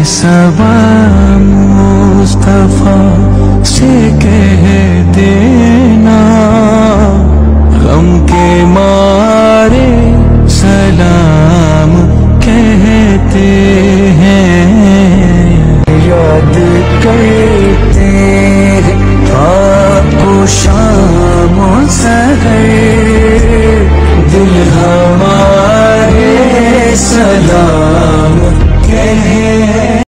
सबा मुस्तफा से कह देना, गम के मारे सलाम कहते हैं। याद करते हैं आपको शाम सहर, दिल हमारे सलाम